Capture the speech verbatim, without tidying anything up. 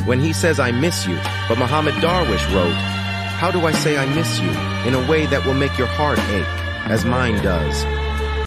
when he says I miss you. But Mohamed Darwish wrote, how do I say I miss you in a way that will make your heart ache, as mine does?